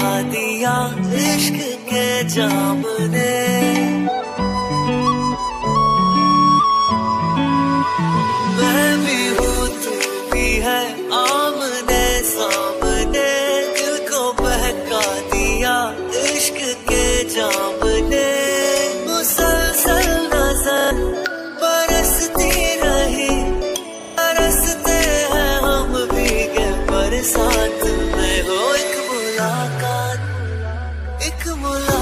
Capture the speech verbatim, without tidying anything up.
दिया इश्क के जाम ने। मैं भी हूँ तू भी है आमने सामने, दिल को बहका दिया इश्क के जाम ने। मुसलसल नजर बरसती रही, बरसते हैं हम भीगे बरसात में। हो एक मुलाकात, एक मुलाकात